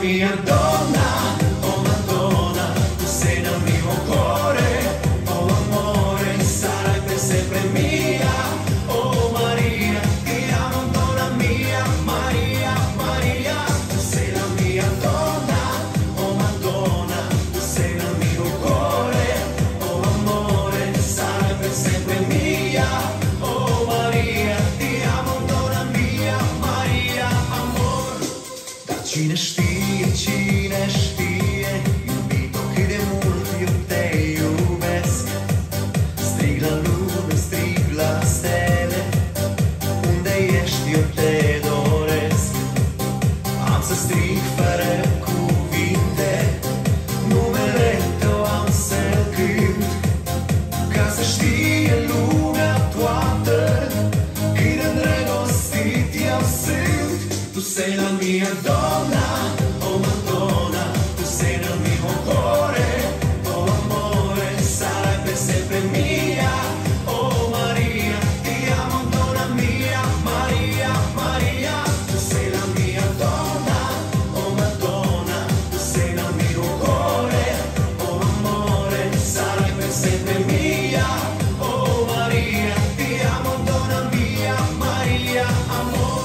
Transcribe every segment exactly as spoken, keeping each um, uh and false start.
mia donna, oh Madonna, tu sei nel mio cuore, oh amore, sarai per sempre mia, oh Maria, ti amo donna mia, Maria, Maria, tu sei la mia donna, oh Madonna, tu sei nel mio cuore, oh amore, sarai per sempre mia, oh Maria, ti amo donna mia, Maria, amor. Cine știe, cine știe, iubito cât de mult eu te iubesc. Strig la lume, strig la stele, unde ești eu te doresc. Am să strig fără cuvinte, numele tău am să-l cânt, ca să știe lumea toată cât de îndrăgostit eu sunt. Tu sei la mia donna, oh Madonna, tu sei nel mio cuore, oh amore, sarai per sempre mia, oh Maria, ti amo donna mia, Maria, Maria, tu sei la mia donna, oh Madonna, tu sei nel mio cuore, oh amore, sarai per sempre mia, oh Maria, ti amo donna mia, Maria, amor.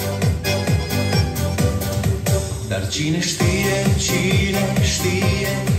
Dar cine știe, cine știe,